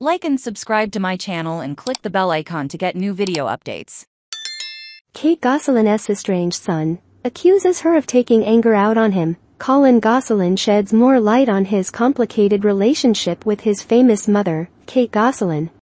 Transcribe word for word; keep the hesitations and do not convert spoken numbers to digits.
Like and subscribe to my channel and click the bell icon to get new video updates. Kate Gosselins Estranged son accuses her of taking anger out on him. Collin Gosselin sheds more light on his complicated relationship with his famous mother, Kate Gosselin,